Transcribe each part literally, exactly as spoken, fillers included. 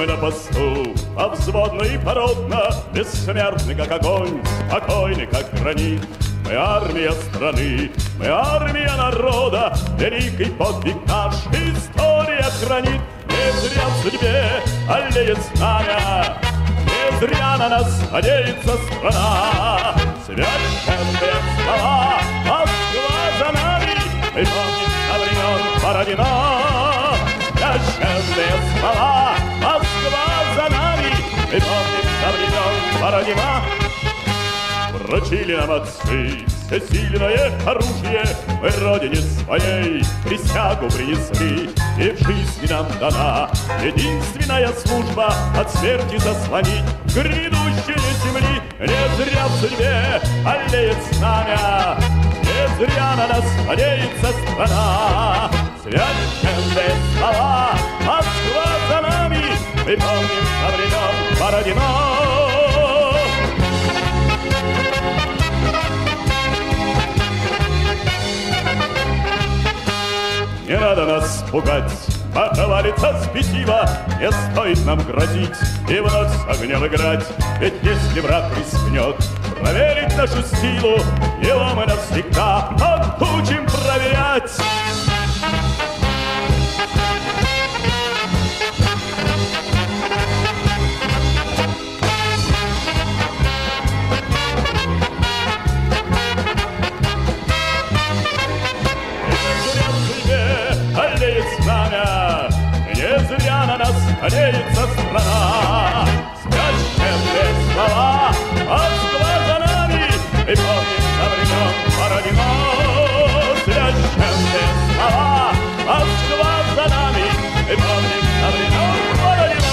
мы на посту, а взводно и породно, бессмертный, как огонь, спокойный, как гранит. Мы армия страны, мы армия народа, великий подвиг наш история хранит. Не зря в судьбе аллеет знамя, не зря на нас надеется страна. Священные слова, Москва за нами, мы помним со времен Бородина. Священные слова, Москва за нами, мы помним со времен Бородина. Вручили нам отцы всесильное оружие, мы родине своей присягу принесли, и в жизни нам дана единственная служба от смерти заслонить грядущие земли. Не зря в судьбе аллеет знамя, не зря на нас надеется страна. Священные слова, Москва за нами, мы помним со времен Бородина. Не надо нас пугать, похвалиться спесиво, не стоит нам грозить и вновь с огнем играть. Ведь если враг рискнет проверить нашу силу, его мы навсегда отучим проверять. Знамя, не зря на нас надеется страна. Священные слова, Москва за нами, и помним со времен Бородина. Священные слова, Москва за нами, и помним со времен Бородина.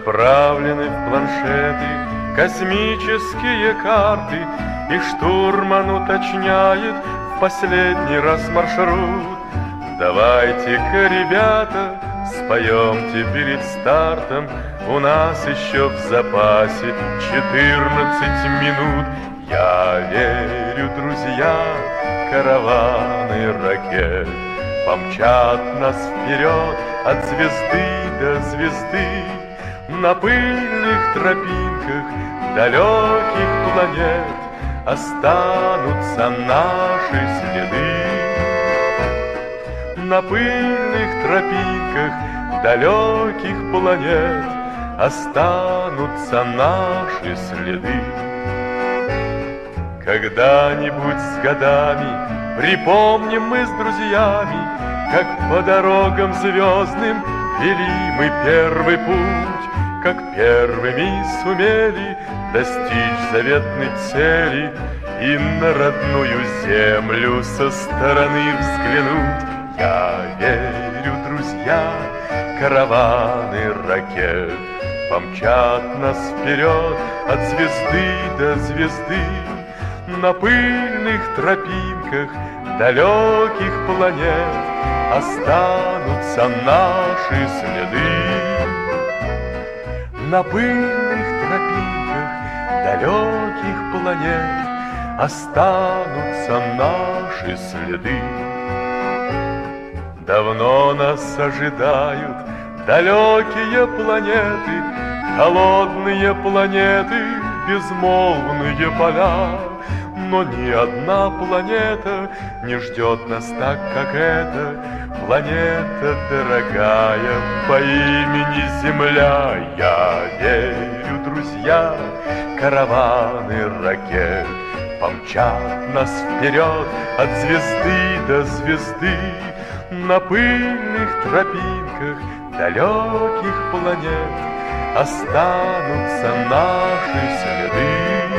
Отправлены в планшеты космические карты, и штурман уточняет в последний раз маршрут. Давайте-ка, ребята, споемте перед стартом, у нас еще в запасе четырнадцать минут. Я верю, друзья, караваны ракет помчат нас вперед от звезды до звезды. На пыльных тропинках далеких планет останутся наши следы. На пыльных тропинках далеких планет останутся наши следы. Когда-нибудь с годами припомним мы с друзьями, как по дорогам звездным вели мы первый путь, как первыми сумели достичь заветной цели и на родную землю со стороны взглянуть. Я верю, друзья, караваны ракет помчат нас вперед от звезды до звезды. На пыльных тропинках далеких планет останутся наши следы. На пыльных тропинках далеких планет останутся наши следы. Давно нас ожидают далекие планеты, холодные планеты, безмолвные поля. Но ни одна планета не ждет нас так, как эта планета дорогая по имени Земля. Я верю, друзья, караваны ракет помчат нас вперед от звезды до звезды. На пыльных тропинках далеких планет останутся наши следы.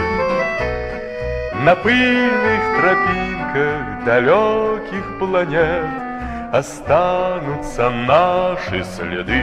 На пыльных тропинках далеких планет останутся наши следы.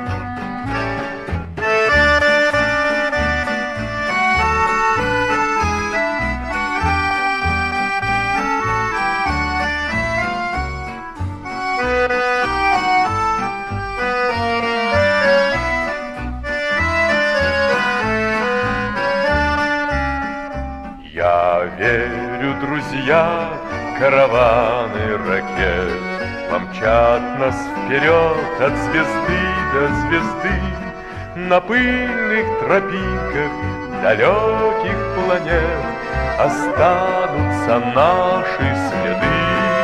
Верю, друзья, караваны ракет помчат нас вперед от звезды до звезды. На пыльных тропинках далеких планет останутся наши следы.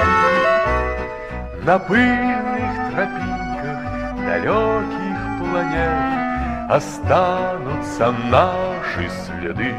На пыльных тропинках далеких планет останутся наши следы.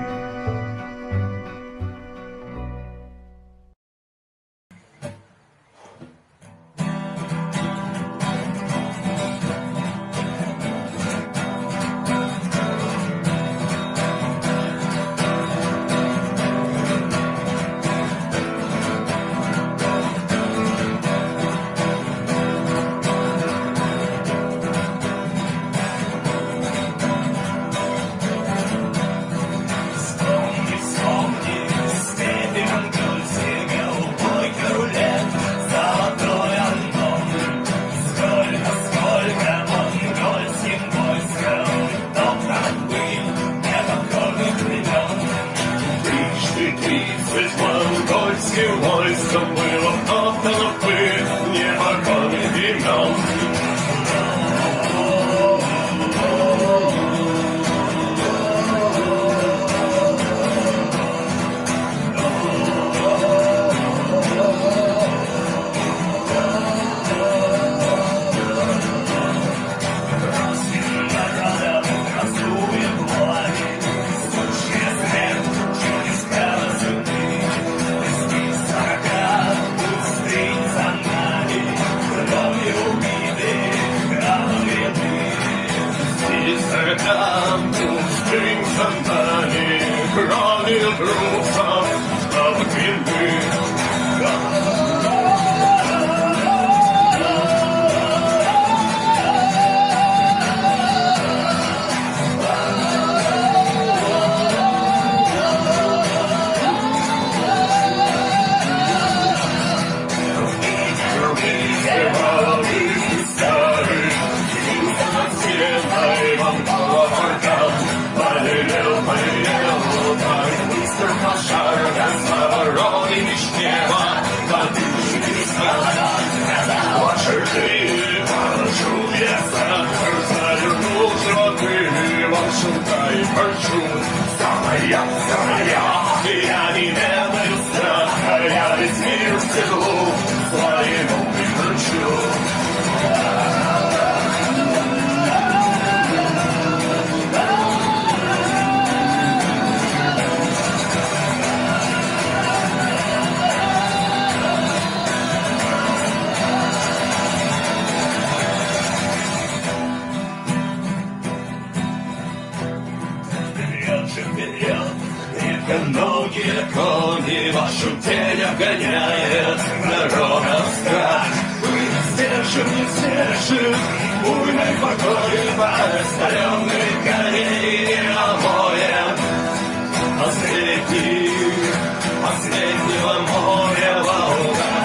Тень обгоняет народов страх. Пыль сдержим, не сдержим, буйной покой по раскаленной горе обоем. Посреди последнего моря волна.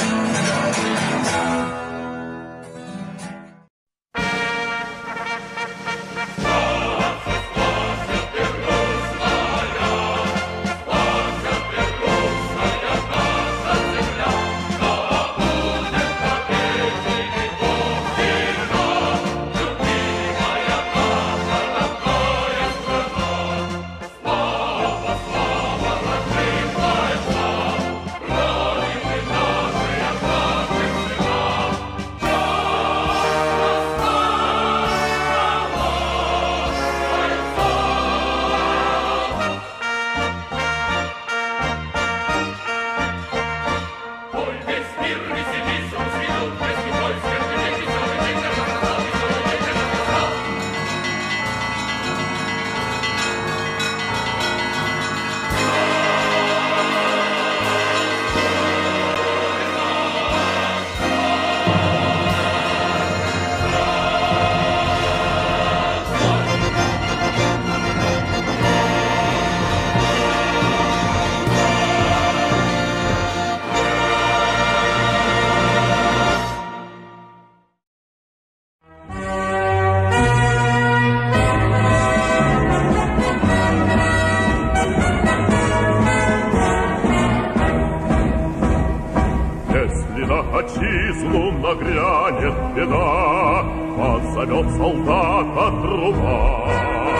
Отчизну нагрянет беда, позовет солдата труба.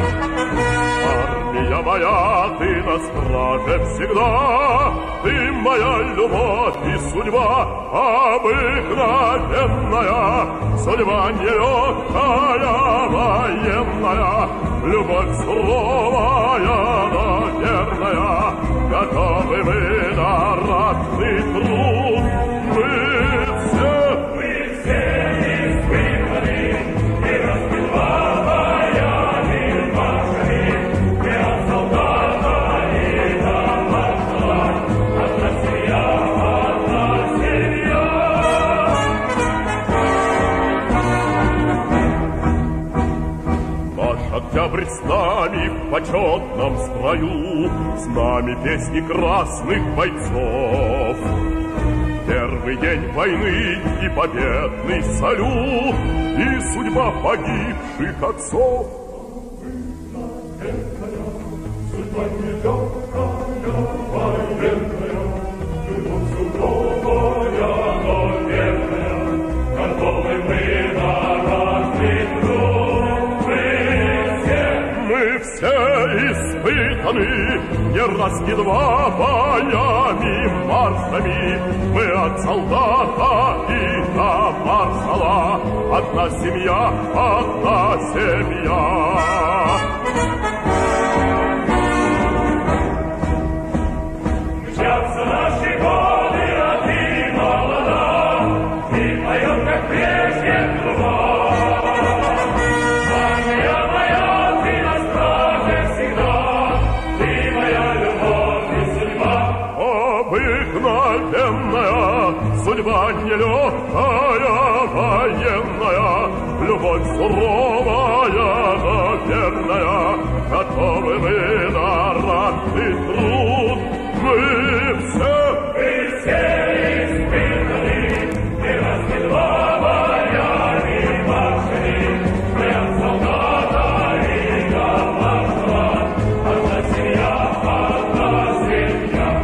Армия моя, ты на страже всегда, ты моя любовь и судьба обыкновенная, судьба нелегкая, военная, любовь суровая, но верная, готовы мы на ратный труд. Мы все, мы все испытаны и распевая маршами, не от солдата и до маршала, одна семья, одна семья. Наш октябрь с нами в почетном строю, с нами песни красных бойцов. Первый день войны и победный салют, и судьба погибших отцов. Судьба нелегкая, военная, любовь суровая, но верная, готовы мы на разный труд. Мы все, мы все испытаны, не раз, не два боями, маршами. Мы от солдата и до маршала, одна семья, одна семья. Мчатся наши годы, а ты молода, ты поет, как прежде, труба. Армия моя, ты на страже всегда, ты моя любовь и судьба обыкновенная, судьба нелегкая, военная, любовь суровая, но верная, готовы мы на ратный труд. Мы все, мы все испытаны, не раз, не два боями, маршами, мы от солдата и до маршала, одна семья, одна семья.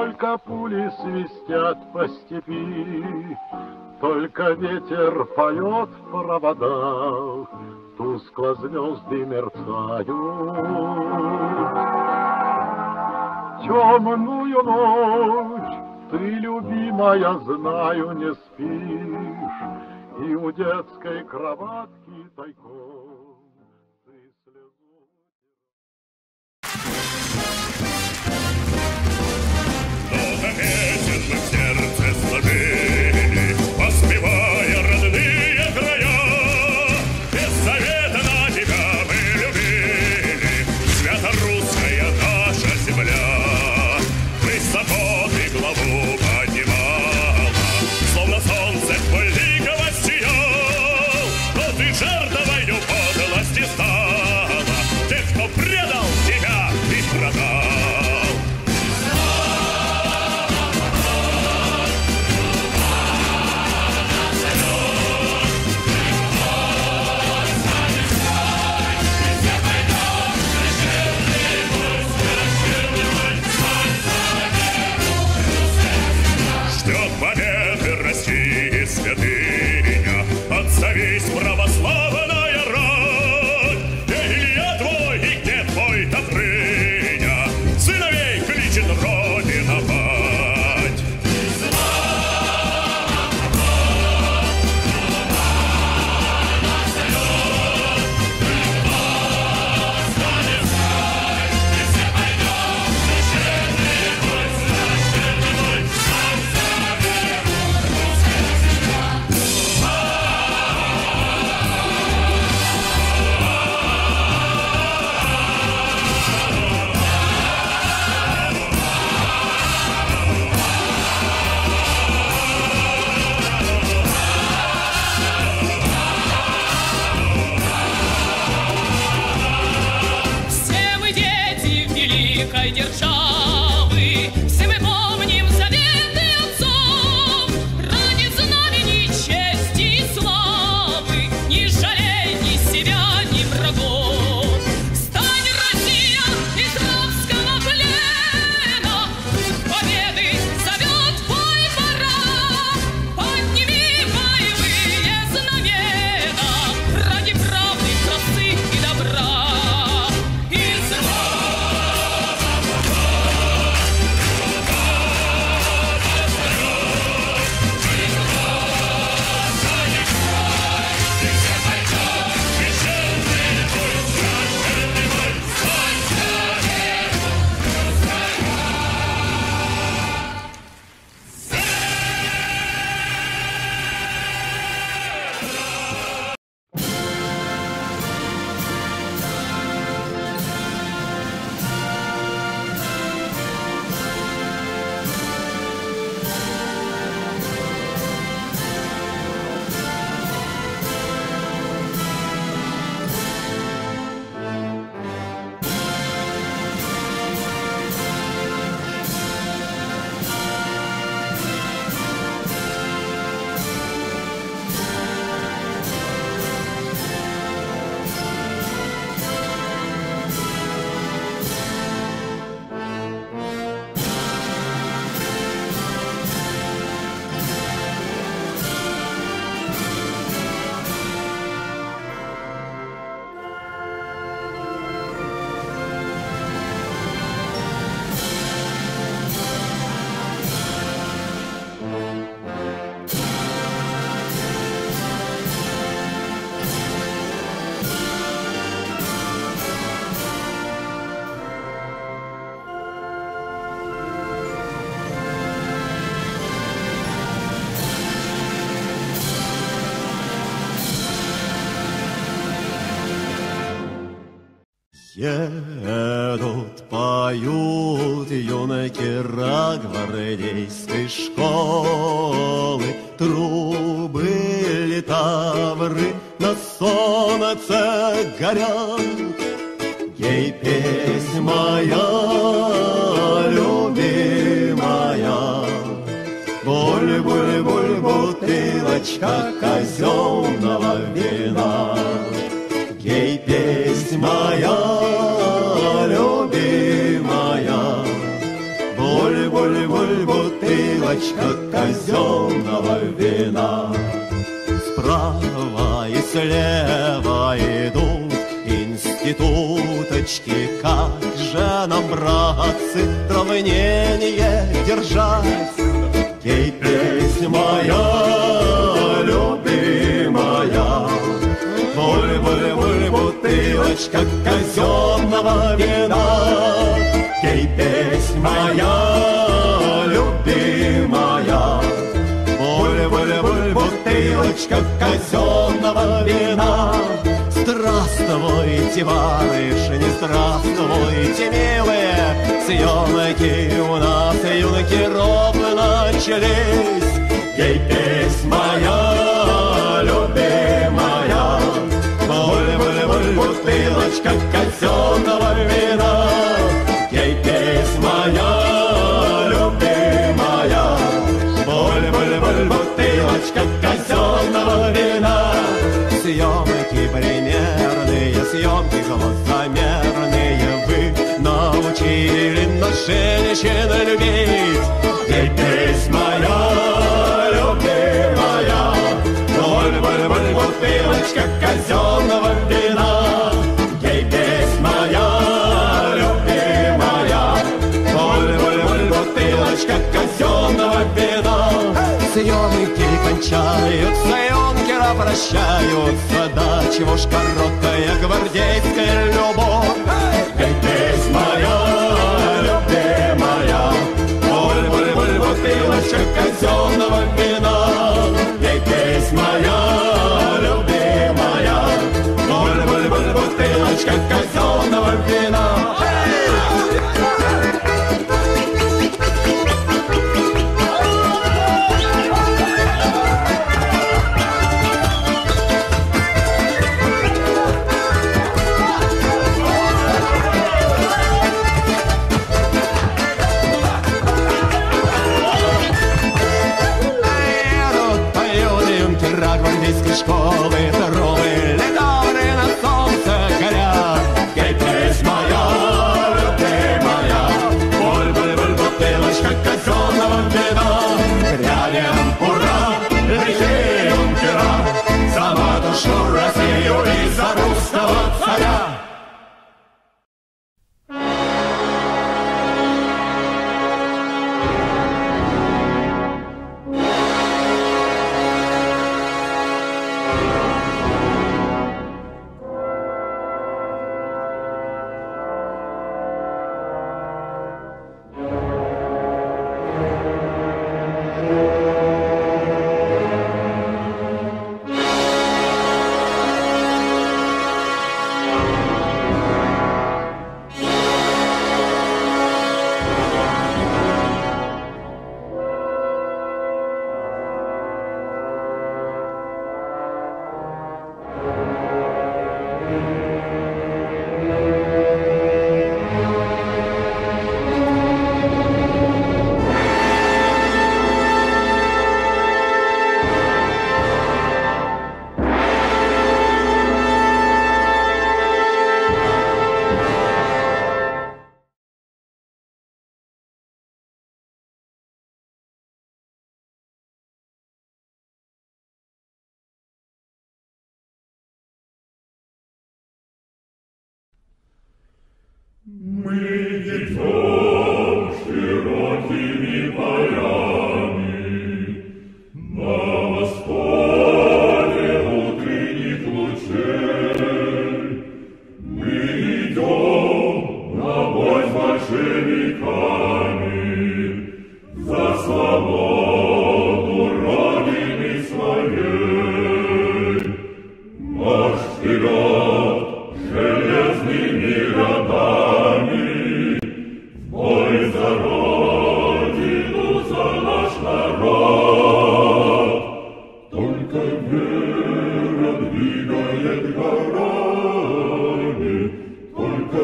Только пули свистят по степи, только ветер поет в проводах, тускло звезды мерцают. Темную ночь ты, любимая, знаю, не спишь, и у детской кроватки тайком ты слезу. Много песен мы в сердце сложили, воспевая родные края. Без завета на тебя мы любили, свято-русская наша земля. Высоко ты главу поднимала, словно солнце твой ликово сиял. Но ты жертвою подлости стала тех, кто предал тебя и продал. Святыня, отзовись, православная рать! Где Илья твой и где твой Добрыня? Сыновей кличет Родина мать! Державы, все мы помним заветы отцов. Ради знамений, чести и славы не жалей ни себя, ни врагов. Встань, Россия, из рабского плена, победы зовет бой пора. Подними боевые знамена ради правды, красы и добра. Едут, поют юнкера гвардейской школы, трубы литавры на солнце горят. Ей песнь моя любимая, буль-буль-буль, бутылочка казенного вина. Ей песнь моя любимая, буль-буль-буль, буль-буль, бутылочка казенного вина. Справа и слева идут институточки. Как же нам, братцы, равнение держать? Ей песнь моя, любимая, буль-буль-буль, бутылочка казенного вина. Ей песнь моя, любимая, буль-буль-буль, бутылочка казенного вина. Здравствуйте, барышни, здравствуйте, милые, съемки у нас, юнки, ровно начались. Ей песнь моя, любимая, буль-буль-буль, бутылочка казенного вина. Ей песнь моя, любимая, буль-буль-буль, бутылочка казенного вина. Съемки примерные, съемки глазомерные, вы научили нас женщин любить. Ей песнь моя, любимая, буль-буль-буль, бутылочка казенного вина. Ей песнь моя, любимая, буль-буль-буль, бутылочка казенного вина. Съемки кончаются, юнкера прощаются, да чего ж короткая гвардейская любовь. Эй, песнь моя, любимая, буль-буль-буль, бутылочка казенного вина. Эй, песнь моя, любимая, буль-буль-буль, бутылочка казенного вина. Гвардейской школы, здоровые летали на солнце горя. Ей песнь моя, любимая, буль-буль-буль, бутылочка казенного вина. Грянем, ура, лихие юнкера, за матушку Россию и за русского царя. Мы идем широкими полями на восходе утренних лучей. Мы идем на бой с большевиками за свободу Родины своей. Марш вперед железными родами, бой за Родину, за наш народ. Только вера двигает горами, только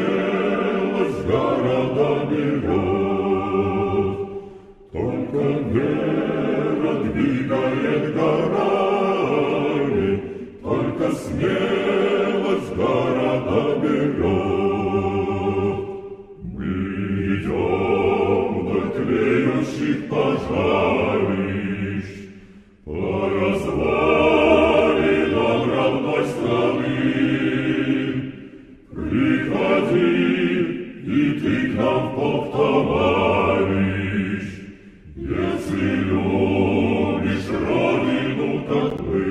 смелость города берет. Только тлеющих пожарищ, по развалинам родной страны. Приходи, и ты к нам в полк, товарищ, если любишь родину, как мы.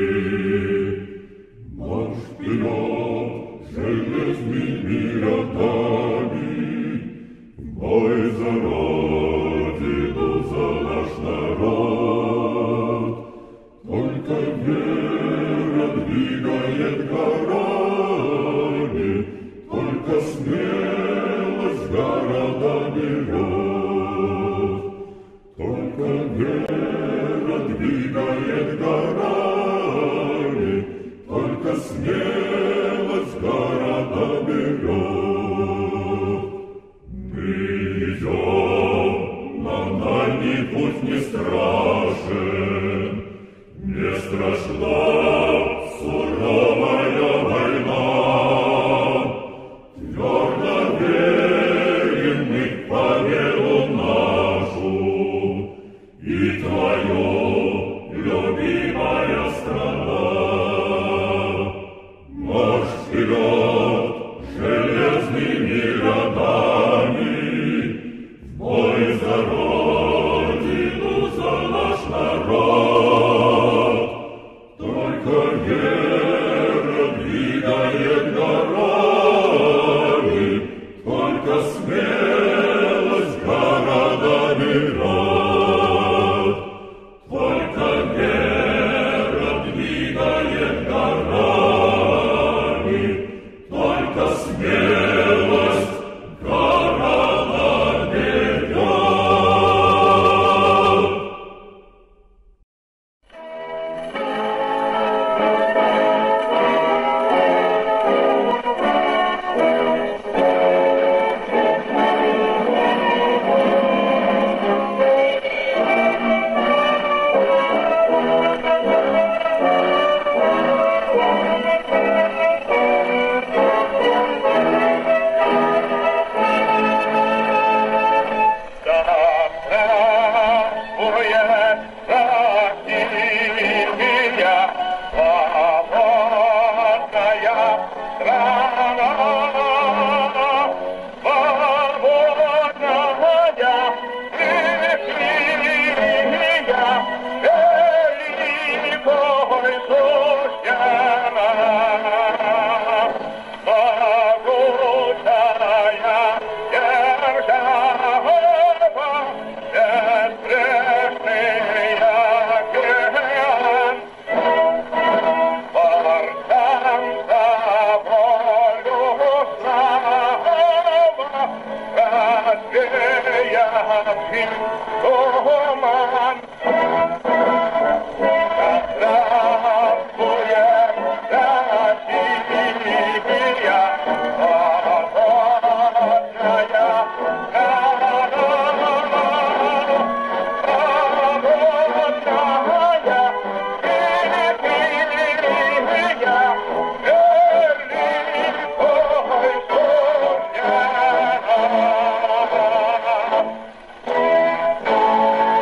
Марш вперед, железными рядами, в бой за родину, за наш народ. Только вера двигает горами, только смелость города берет. Только вера двигает горами, только смелость города берет. Мы идем, нам дальний путь не страшен, не страшна суровая война. Твердо верим мы в победу нашу и твою, любимая страна. Марш вперед железными рядами, в бой за родину, за наш народ. Только вера двигает горами, только смелость города берет. Только вера двигает горами, только смелость города берет. Yeah.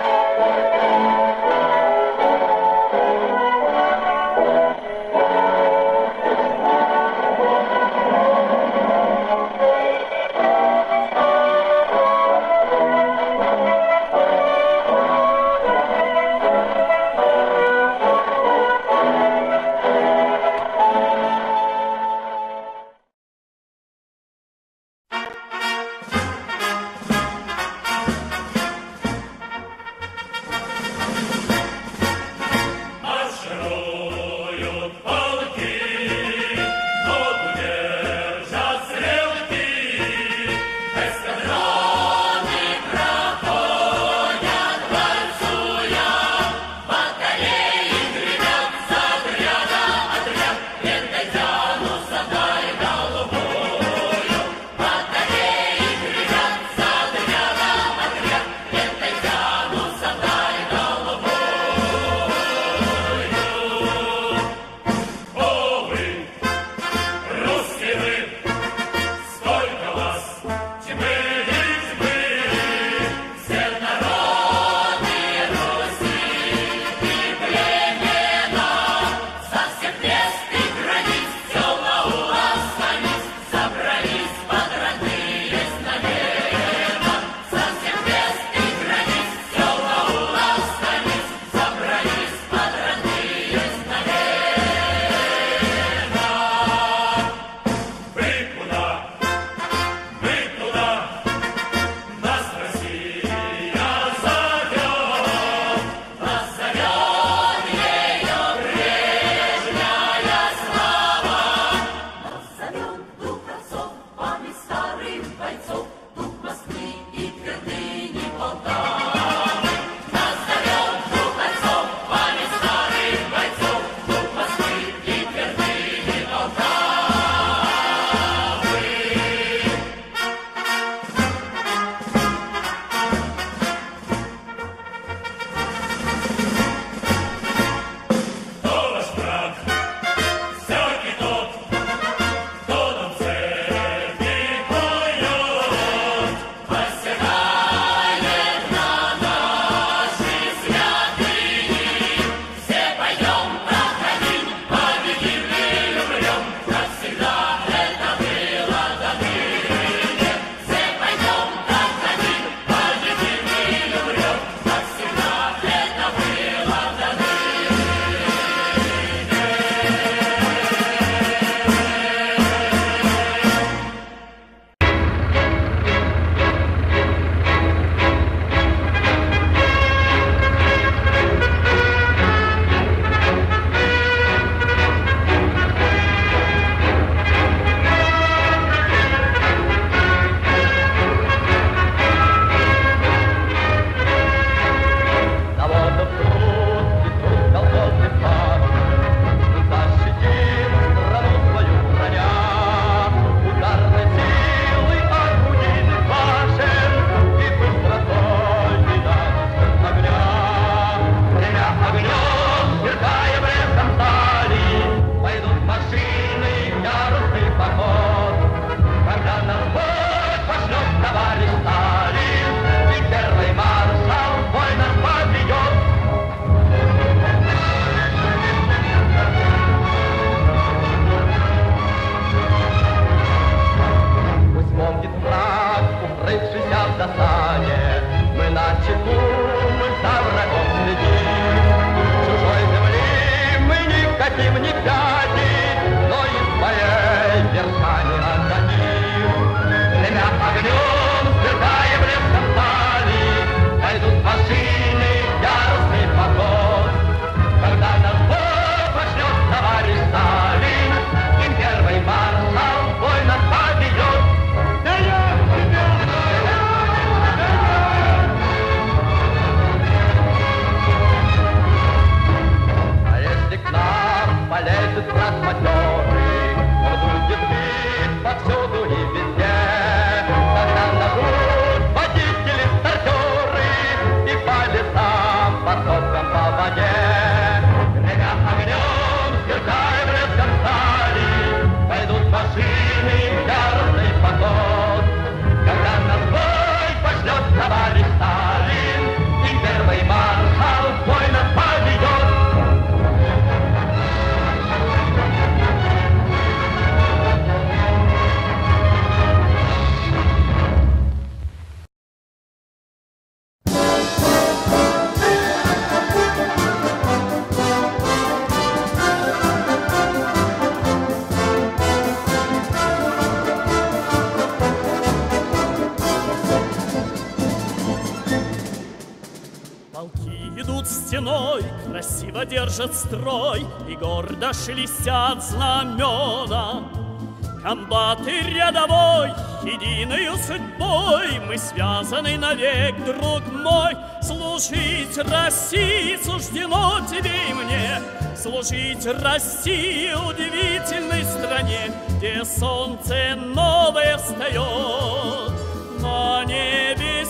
Полки идут стеной, красиво держат строй, и гордо шелестят знамена. Комбаты рядовой, единою судьбой, мы связаны навек, друг мой. Служить России суждено тебе и мне, служить России, удивительной стране, где солнце новое встает на небе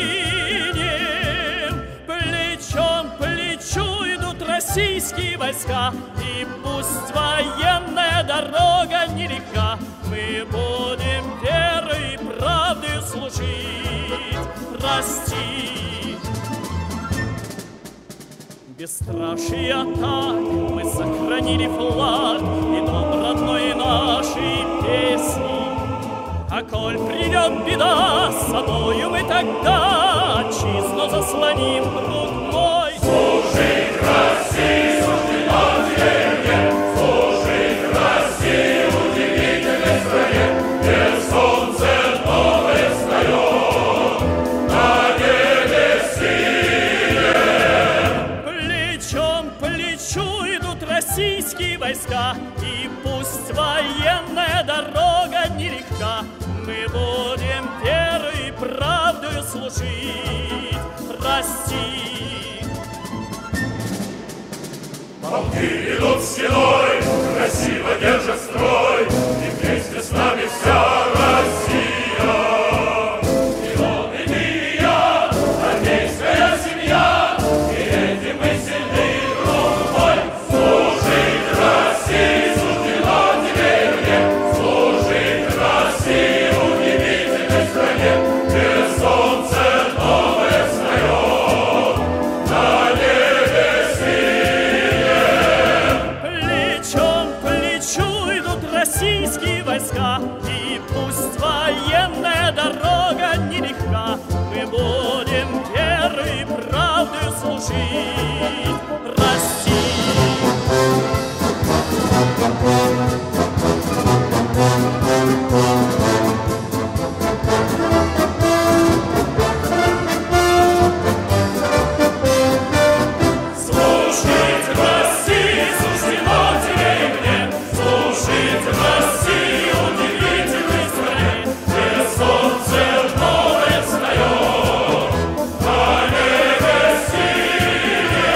синем. Плечом к плечу идут российские войска, и пусть военная дорога нелегка, мы будем верой и правдой служить, расти. Бесстрашие атак мы сохранили флаг, и дом родной, и наши песни. А коль придет беда, с собою мы тогда отчизну заслоним, друг мой. Служить России суждено тебе и мне, служить России удивительной стране, где солнце новое встает на небе синем. Плечом к плечу идут российские войска, и пусть военная дорога нелегка, мы будем верой и правдою служить, расти. Полки идут стеной, красиво держат строй, и вместе с нами вся Россия. И он, и ты, и я, армейская семья, и этим мы сильны, друг мой. Служить России суждено тебе и мне, служить России, удивительной стране, где солнце новое встает на небе синем. Плечом к плечу идут российские войска, и пусть военная дорога нелегка, мы будем верой и правдой служить, расти. Служить России суждено тебе и мне, служить России удивительной стране, где солнце новое встает на небе синем.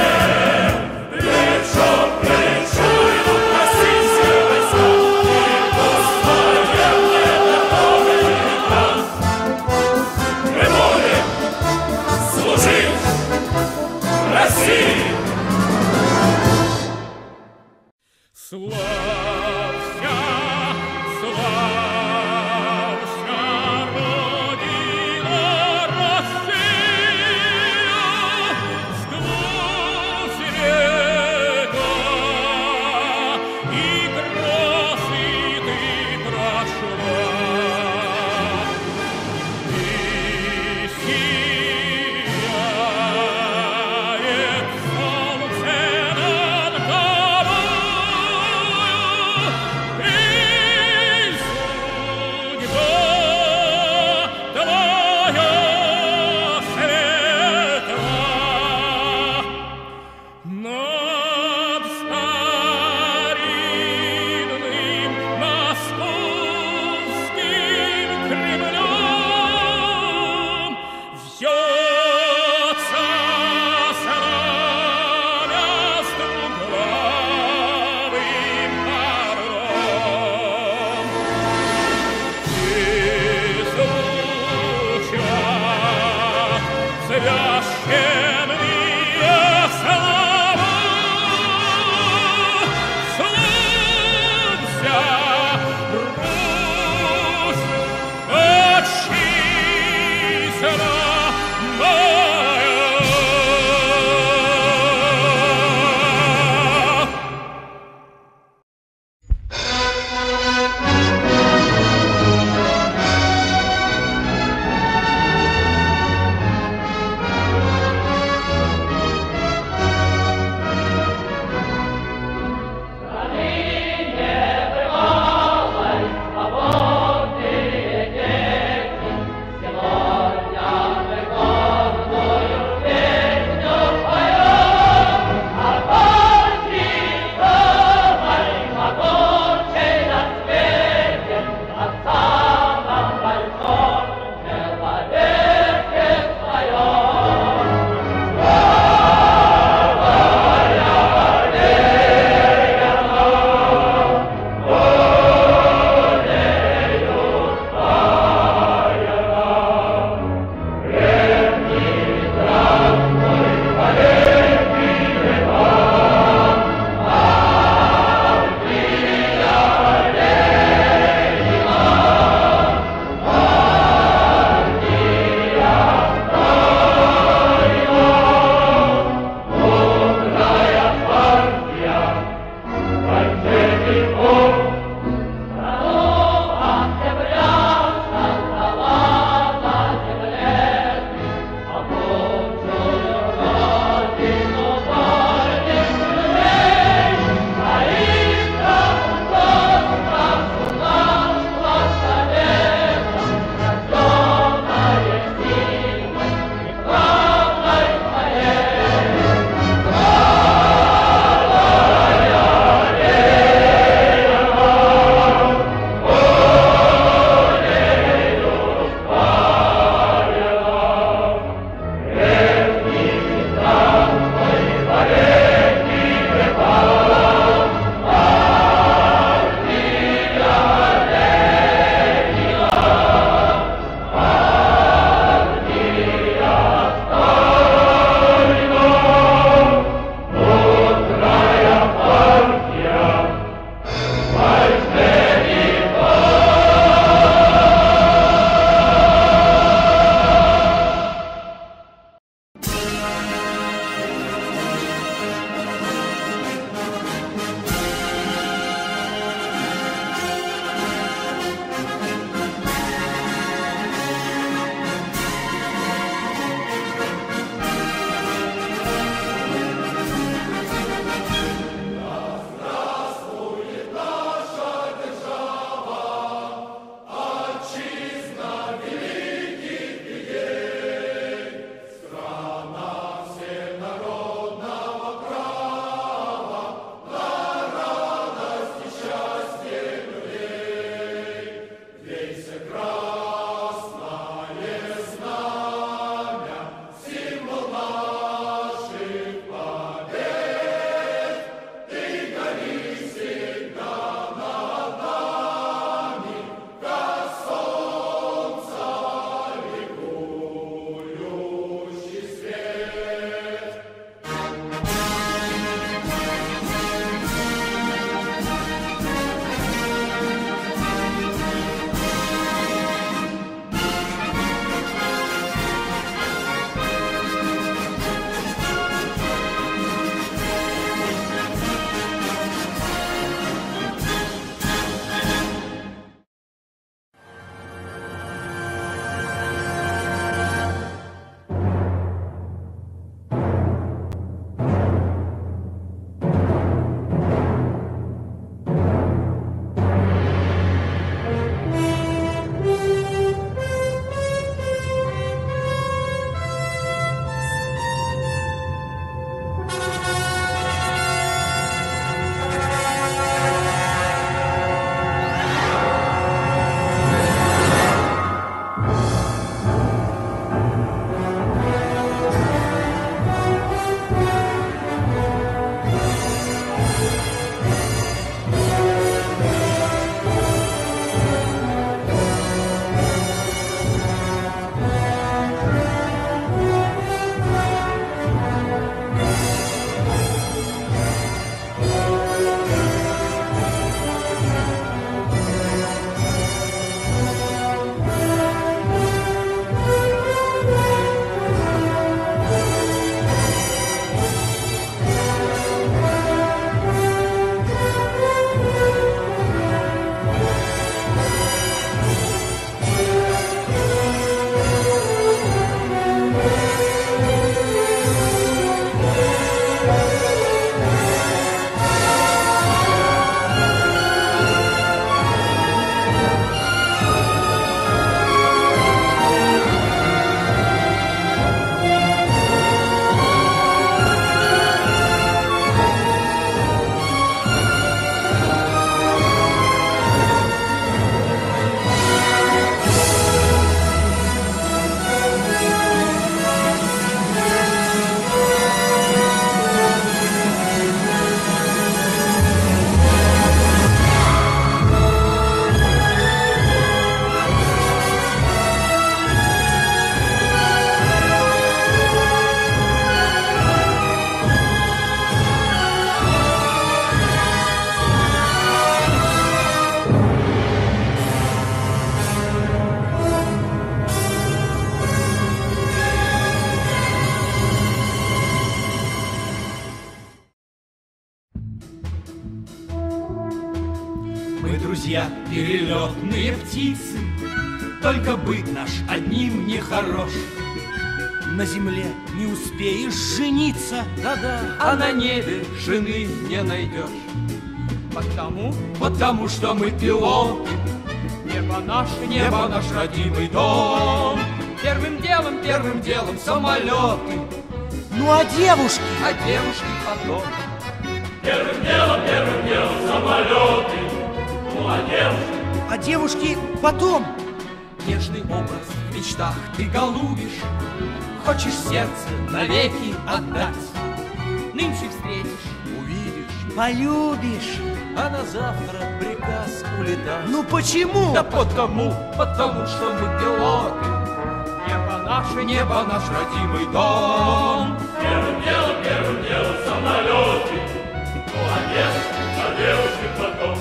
друзья, перелетные птицы, только быт наш одним не хорош. На земле не успеешь жениться, Да-да, а на небе жены не найдешь. потому Потому что мы пилоты, небо наше, небо наш родимый дом. Первым делом, Первым делом самолеты, Ну а девушки? а девушки потом. Первым делом, первым делом самолеты, ну а девушки? А девушки потом. Нежный образ в мечтах ты голубишь, хочешь сердце навеки отдать. Нынче встретишь, Увидишь, полюбишь. а на завтра приказ улетать. Ну почему? Да потому, потому что мы пилоты, Небо наше, небо наш родимый дом. Первым делом, первым делом самолеты, ну а девушки, а девушки потом.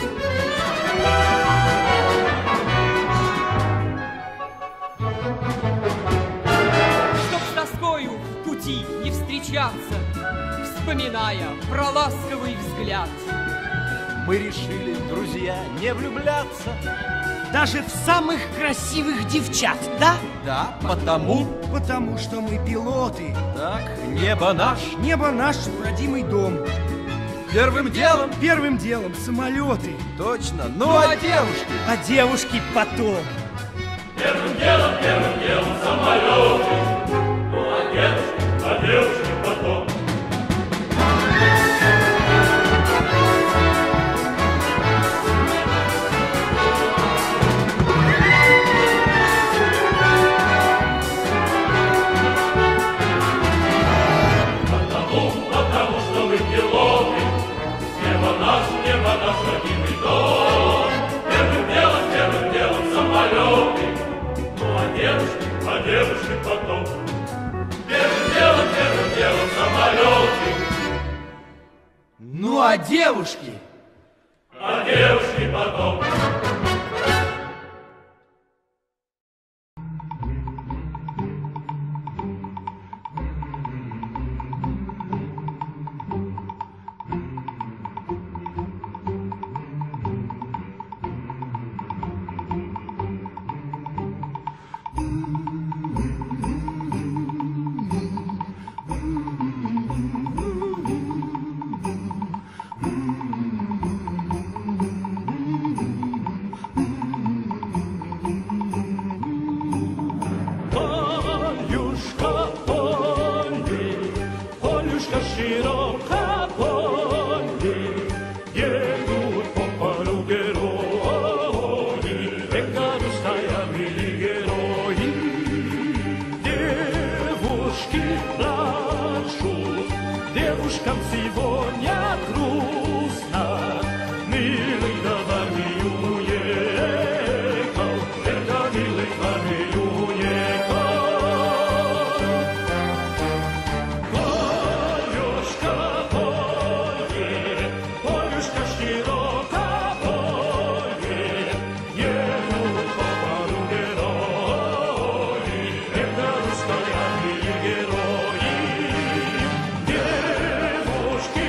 Чтоб с тоскою в пути не встречаться, вспоминая про ласковый взгляд. Мы решили, друзья, не влюбляться. Даже в самых красивых девчат, да? Да, потому, Потому что мы пилоты. так, небо наш. Небо наш родимый дом. Первым делом, Первым делом самолеты, точно, ну а девушки? а девушки потом. Первым делом, первым делом самолеты, ну а девушки, а девушки потом. Потому, потому что вы пилоты, небо наш, небо наш родимый дом. Первым делом, первым делом самолеты, ну а девушки, а девушки потом. Первым делом, первым делом самолеты, Ну а девушки? а девушки потом. Полюшка, поле, полюшка широка, поле, едут по полю герои, река русская, мили герои. Девушки плачут, девушкам сегодня грустно, милый да в армию уехал, это милый в армию уехал. Полюшка, поле, полюшка широка, поле, едут по полю герои, это русская мили герои. Девушки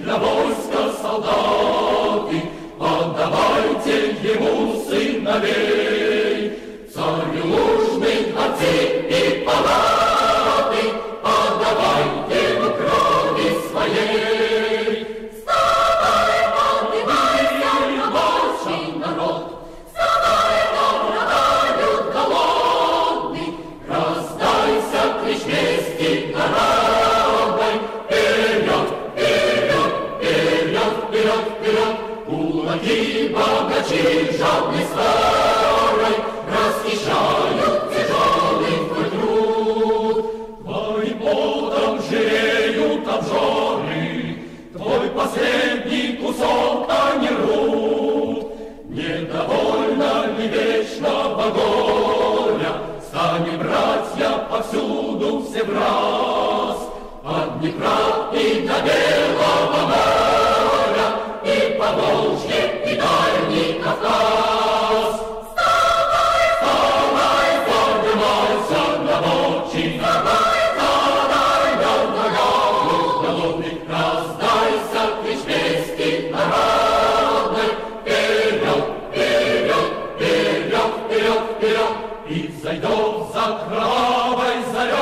для войска солдаты, отдавайте ему сыновей. Царю нужны отцы и палаты, отдавайте ему крови своей. Вставай, поднимайся, рабочий народ, вставай, доброволю голодный, раздайся клич вести народной. Вперед, вперед, вперед, вперед, вперед, кулаки богачи жадной старой расхищают тяжелый твой труд. Твоим потом жиреют обжоры, твой последний кусок они рвут. Недовольно ли вечного горя, станем, братья, повсюду все враз, от Днепра и до Белого моря, и Поволжье, и Дальний Кавказ. Вставай, вставай, поднимайся, рабочий, вставай, вставай, ногу голодный, раздайся клич вести народной. Вперед, вперед, вперед, вперед, вперед, и зайдет за кровавой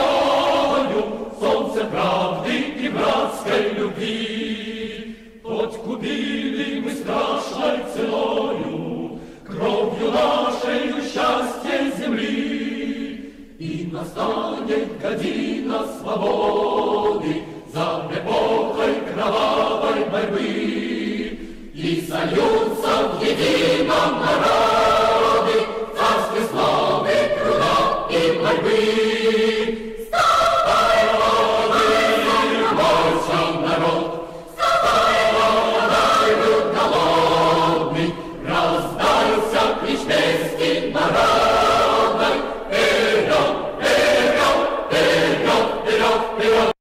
зарею солнце правды и братской любви. Хоть купили мы страшной ценою, кровью нашей счастье земли, и настанет година свободы за эпохой кровавой борьбы, и сольются в едином народе царской славы, труда и борьбы. Вставай, поднимайся, народ, вставай, подойдут голодный, раздайся клич вести народной. Вперед, вперед, вперед, вперед, вперед.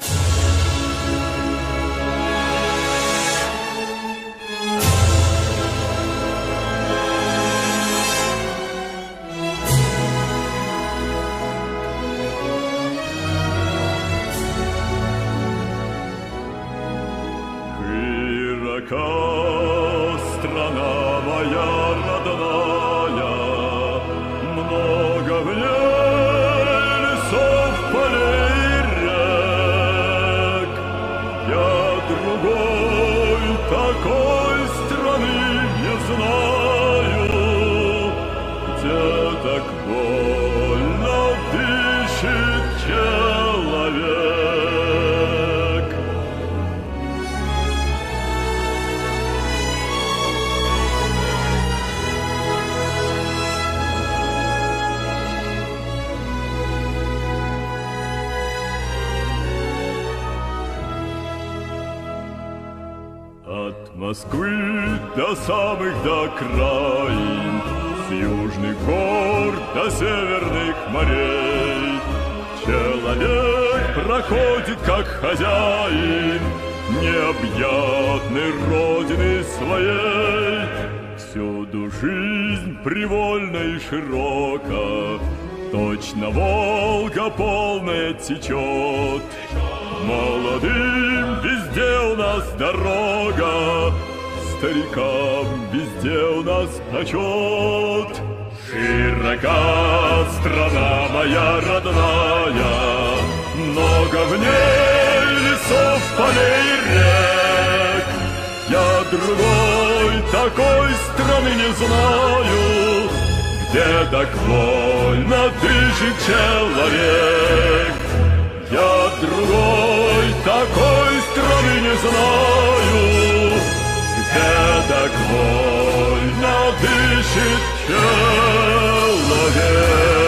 Широка страна моя родная, много в ней лесов, полей и рек. Я другой такой страны не знаю, где так вольно дышит человек. От Москвы до самых до окраин, с южных гор до северных морей, человек проходит как хозяин необъятной родины своей. Всюду жизнь привольна и широка, точно Волга полная течет. Молодым везде у нас дорога, старикам везде у нас почет. Широка страна моя родная, много в ней лесов, полей и рек. Я другой такой страны не знаю, где так вольно дышит человек. Я другой такой страны не знаю, где так вольно дышит человек.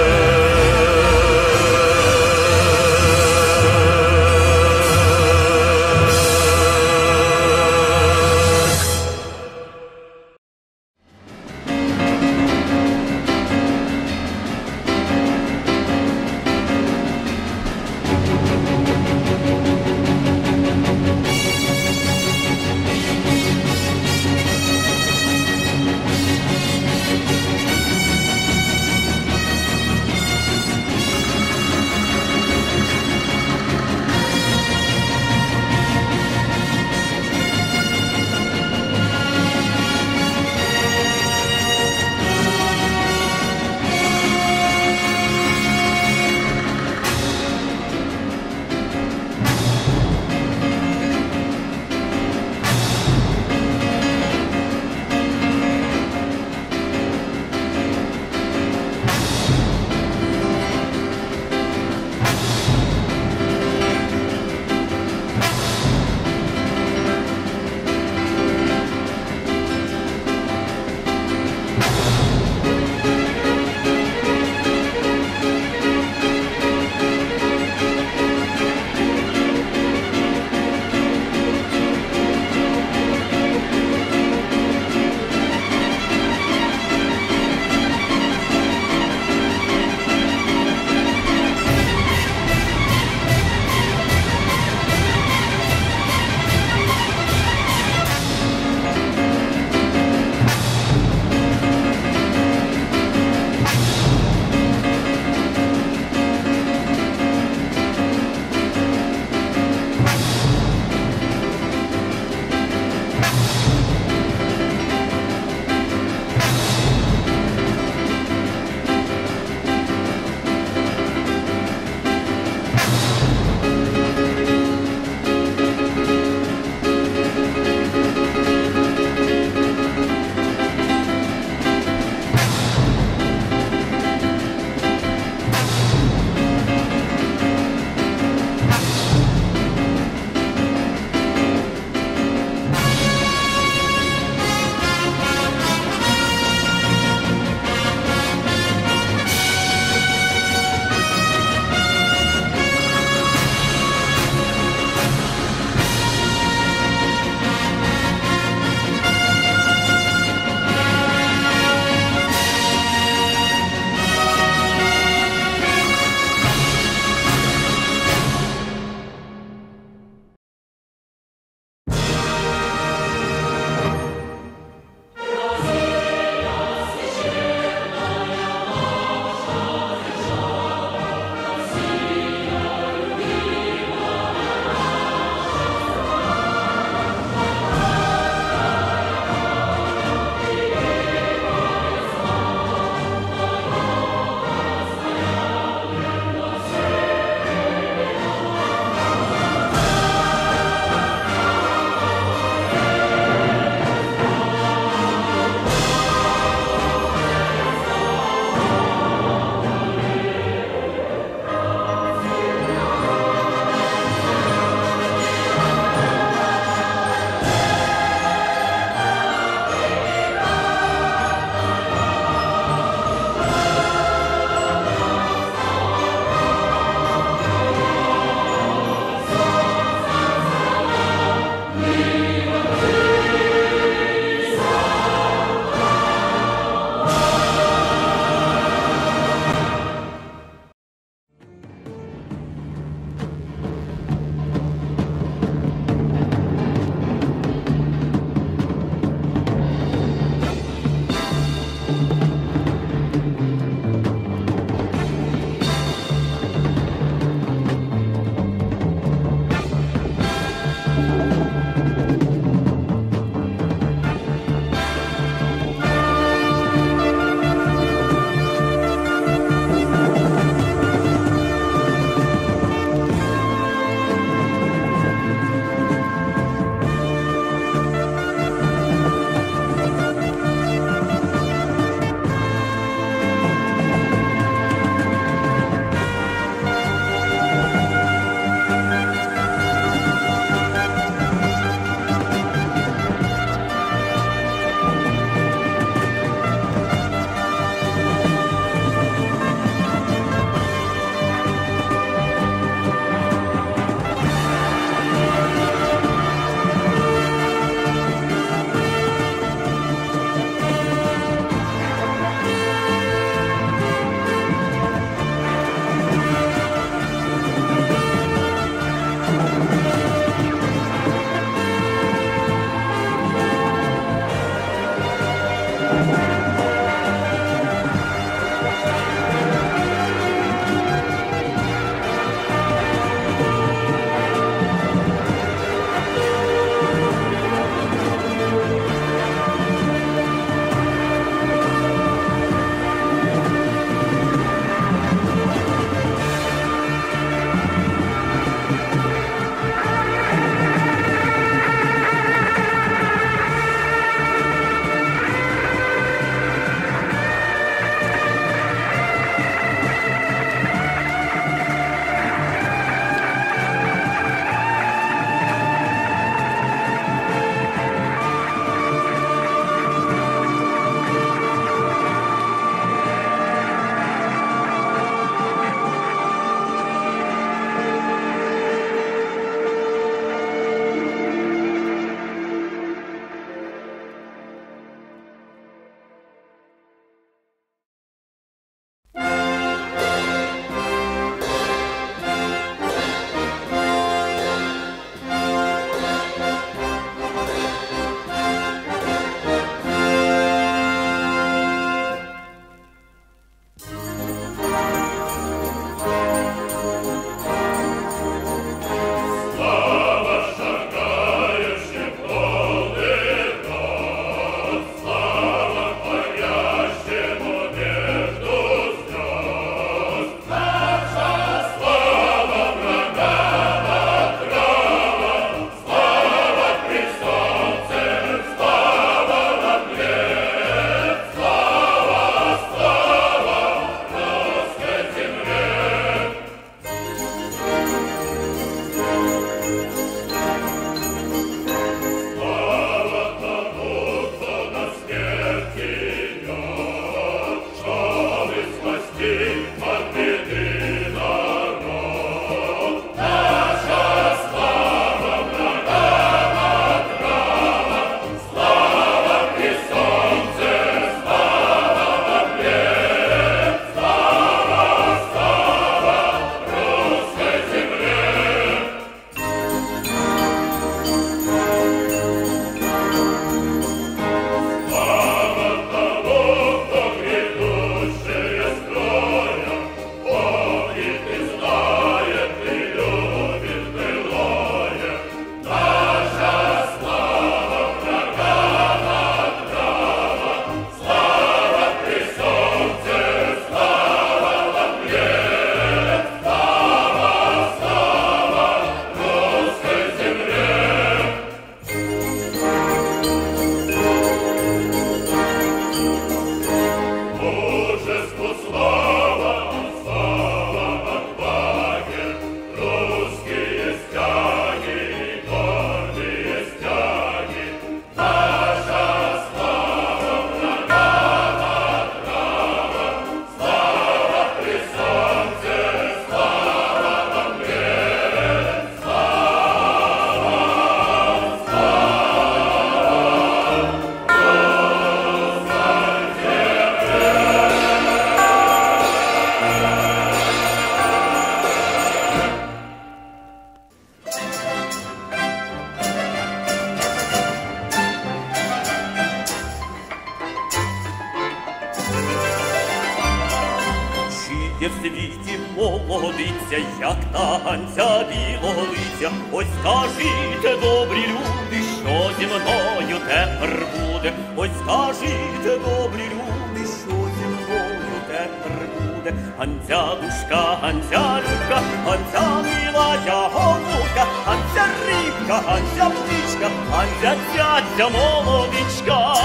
молодиця, як та Ганця білого лиця. Ось скажіть, добрі люди, що зі мною тепер буде. Ось скажіть, добрі люди, що зі мною тепер буде. Ганця-душка, Ганця-любка, Ганця милая голубка, Ганця рибка, Ганця птичка, Ганця цяця молодичка.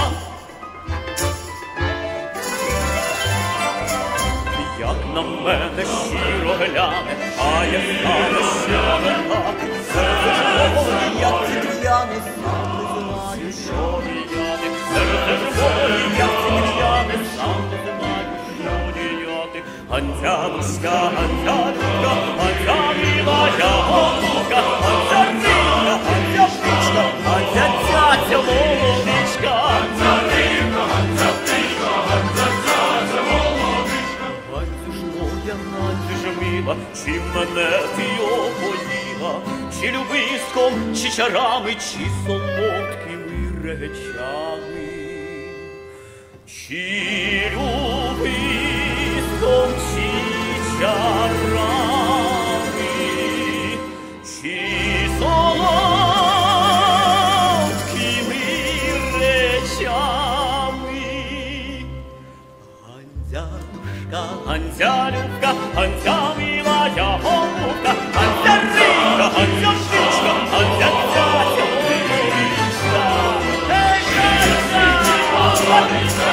Як на мене щиро гляне, а я стану щиро гляне, серце моє, як цітряне, сам не знаю, що діяти. Серце моє, як цітряне, сам не знаю, що діяти. Ганця-душка, Ганця-душка, Ганця милая голубка, Ганця рибка, Ганця птичка, Ганця цяця молодичка. Ганця рибка, Ганця птичка, Ганця цяця молодичка. Ганцю ж моя, Ганцю ж мила, чи мене ти опоїла, чи любиском, чи чарами, чи солодкими речами, чи любиском, чи чарами, чи солодкими речами. Ганця-душка, Ганця-любка, Ганця милая голубка, Ганця рибка, Ганця птичка, Ганця цяця молодичка. Ей, Ганця!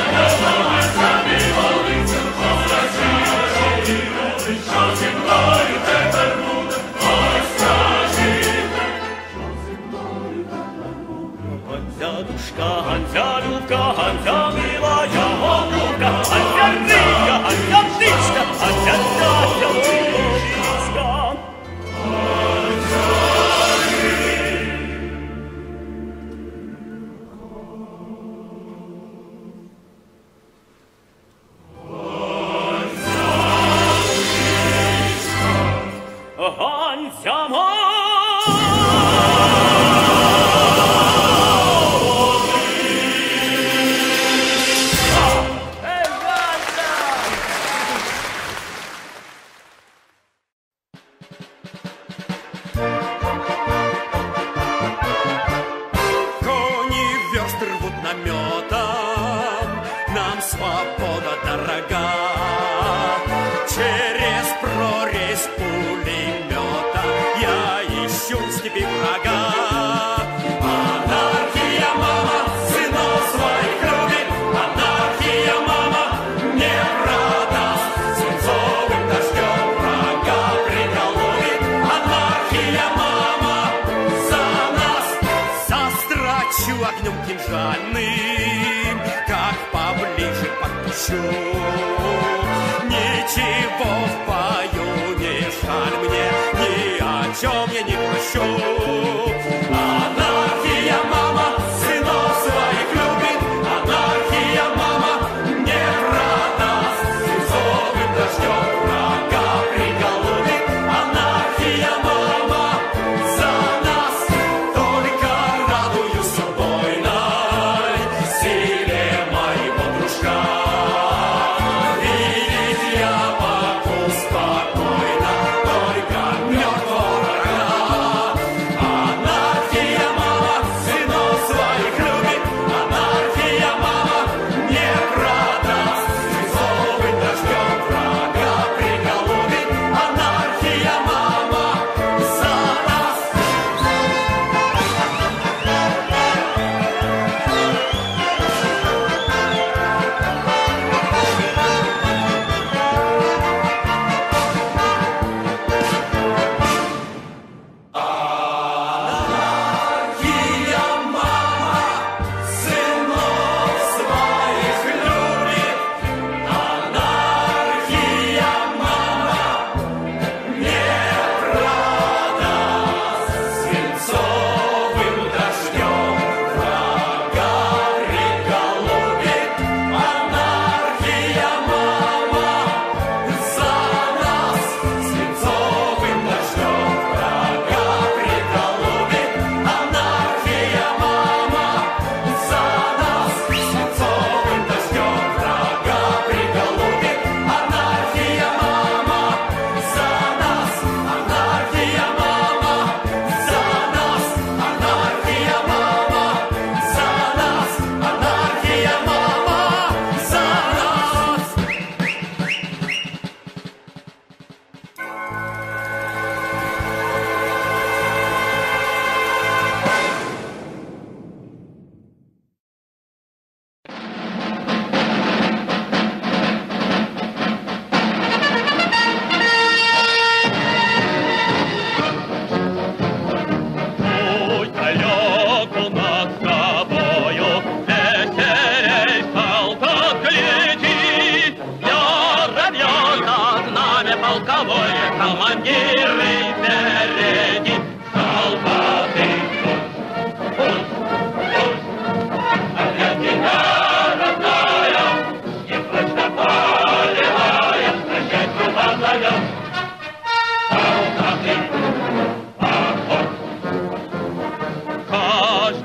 Що зі мною тепер буде? Ой, скажіть! Що зі мною тепер буде? Ганця-душка, Ганця-любка, Ганця милая голубка, Ганця рибка, Ганця птичка, Ганця цяця молодичка. Ганця Кони верст рвут наметом, нам свобода дорога. Через прорезь пулемета я ищу в степи врага. Анархия, мама, сынов своих любит. Анархия, мама, не продаст. Свинцовым дождем врага приголубит. Анархия, мама, за нас. Застрочу огнем кинжальным, как поближе подпущу. Ничего в бою не жаль мне, ни о чем я не прощу. Анархия, мама, сынов своих любит. Анархия, мама, не продаст. Свинцовым дождем врага приголубит. Анархия, мама, за нас. Только радуюсь убойной силе моего дружка. Спокойно, только мертвого врага. Анархия, мама, сынов своих любит. Анархия, мама, не продаст. Свинцовым дождем врага приголубит. Анархия, мама, за нас.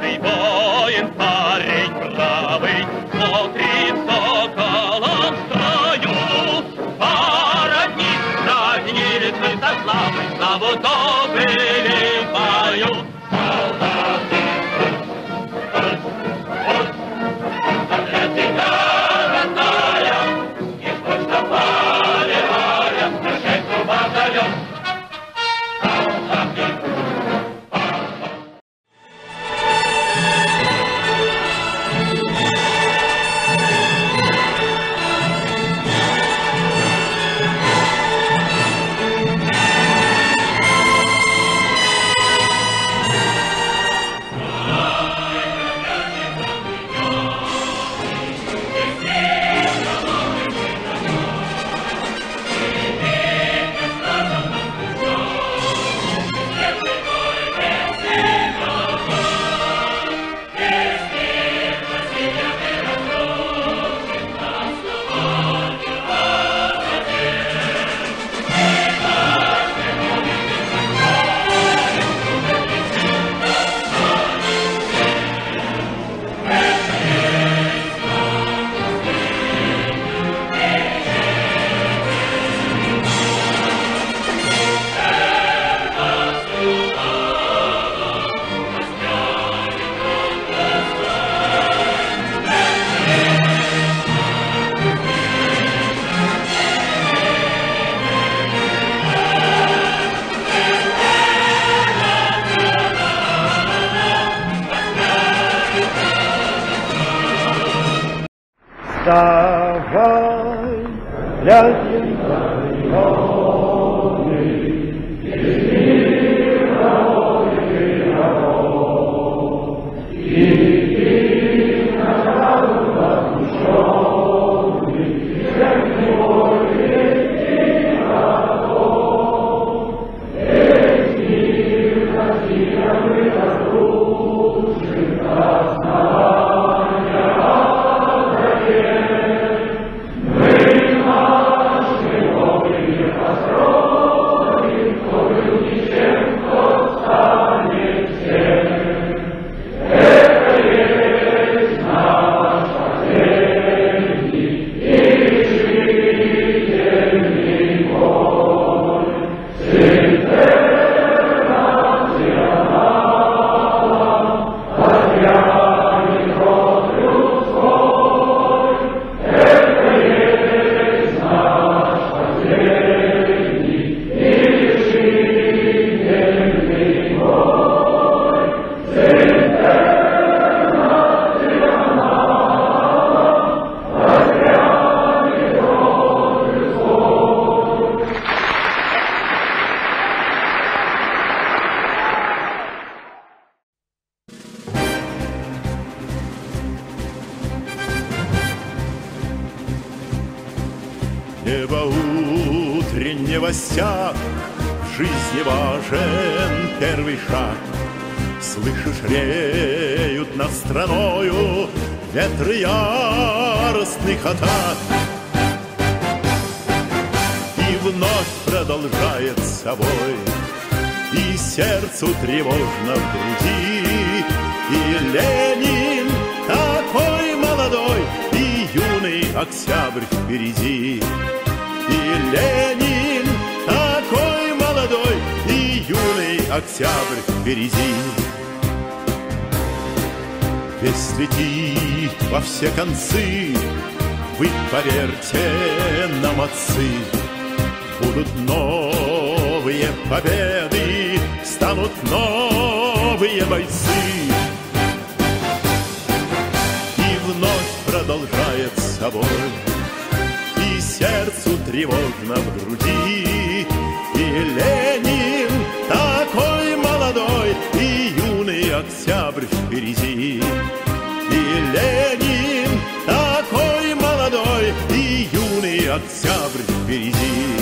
Отважный воин, парень бравый, смотрит соколом в строю. Воротник сравнится со славой, славу добыли в бою. Солдаты, для тебя, родная, не сквозь напали, аря, нашей труба даем. Солдаты, Давай, ляжем за миллионы, и мировой, мировой, и ты народу возмущенный, всех твой весь народ, весь мир красивый разрушен, основания Небо утреннего стяг, в жизни важен первый шаг. Слышишь, реют над страною ветры яростных атак. И вновь продолжает собой, и сердцу тревожно в груди. И Ленин такой молодой, и юный октябрь впереди. И Ленин такой молодой, и юный октябрь впереди. Весь летит во все концы, вы поверьте нам, отцы. Будут новые победы, станут новые бойцы. И вновь продолжает собой, и сердцу тревожно в груди. И Ленин такой молодой, и юный октябрь впереди. И Ленин такой молодой, и юный октябрь впереди.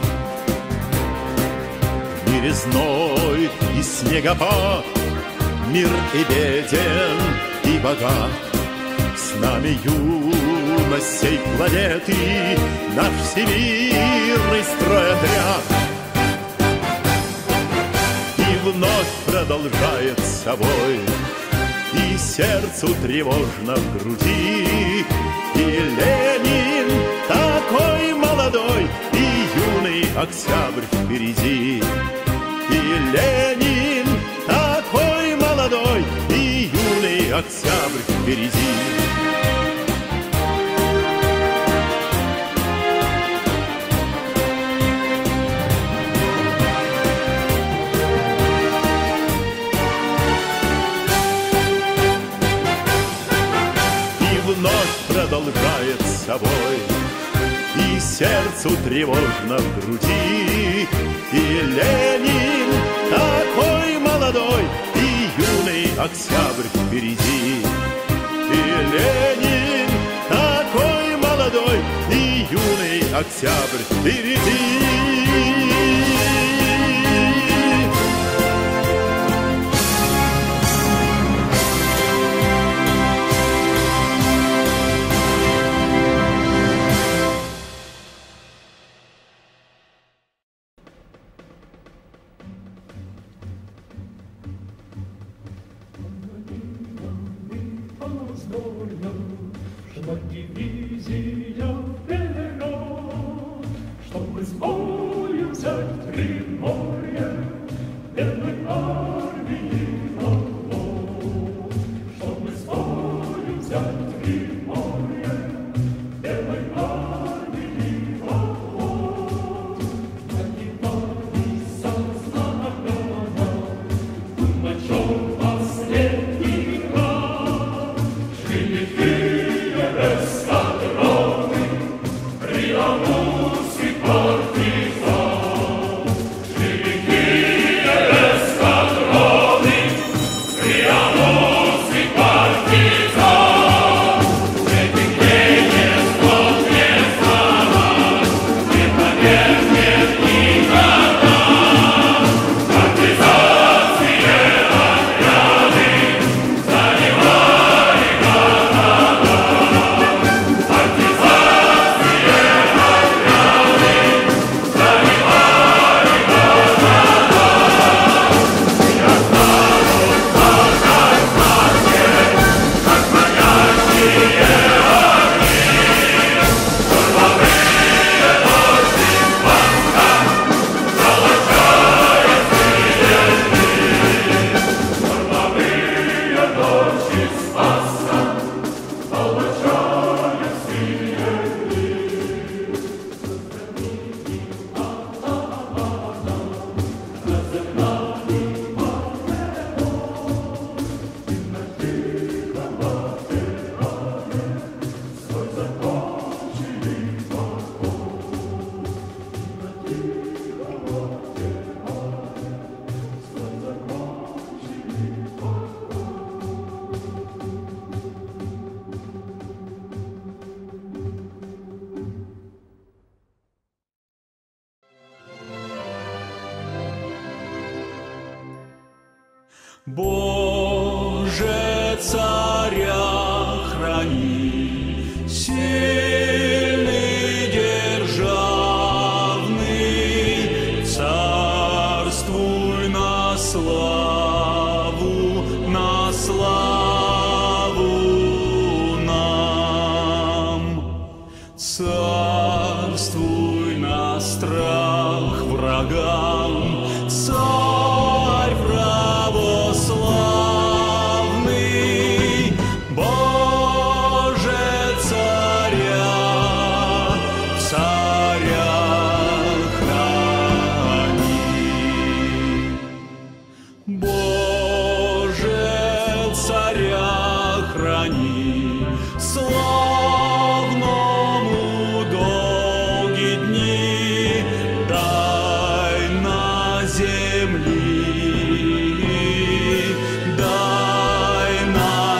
В мире зной и снегопад, мир и беден, и богат. С нами юность сей планеты, наш всемирный стройотряд. И вновь продолжает собой, и сердцу тревожно в груди. И Ленин такой молодой, и юный октябрь впереди. И Ленин такой молодой, и юный октябрь впереди. Вновь продолжает собой, и сердцу тревожно в груди. И Ленин такой молодой, и юный октябрь впереди. И Ленин такой молодой, и юный октябрь впереди. Боже, царя храни, сильный, державный, царствуй на славу, на славу нам. Царствуй на страх врагам, царь православный, Боже, царя, царя храни. Боже, царя храни, славному долгие дни дай на земли, дай на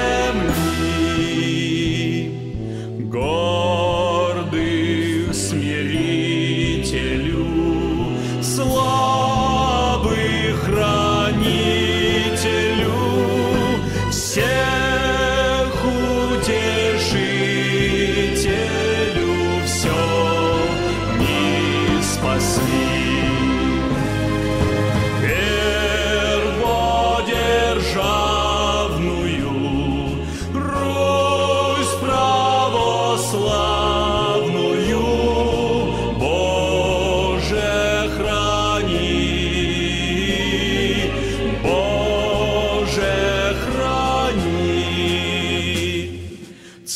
земли. Гордых смирителю, слабых хранителю, всех утеши.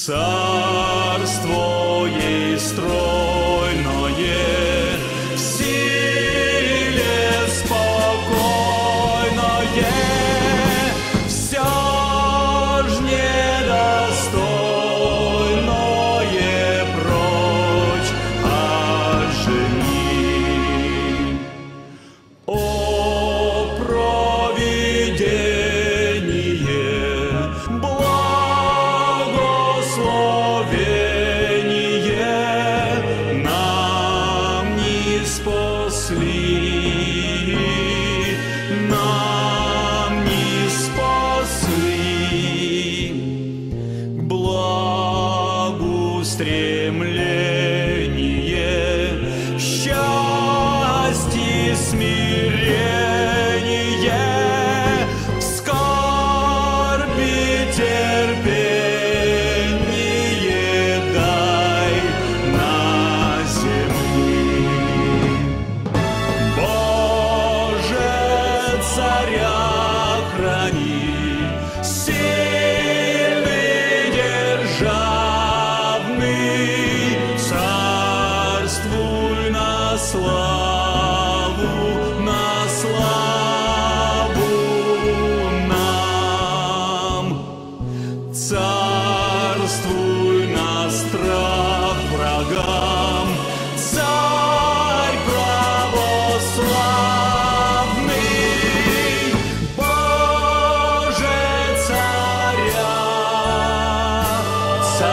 Царство ей стройное, в силе спокойное, все ж недостойное прочь ожени. О провидение, благословение нам ниспосли, нам ниспосли к благу стремление, счастье, смирение, в скорби терпение дай на земле. Боже, царя храни, сильный, державный, царствуй на славу, на славу нам. Царствуй на страх врагам, царь православный. Боже, царя,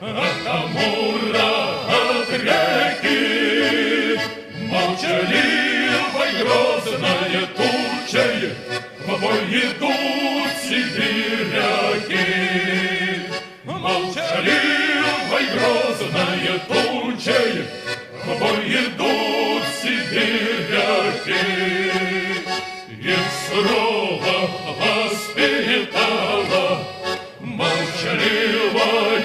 от Амура, от реки, молчаливой грозной тучей в бой идут сибиряки. Молчаливой грозной тучей в бой идут сибиряки. Их сурово воспитала молчаливая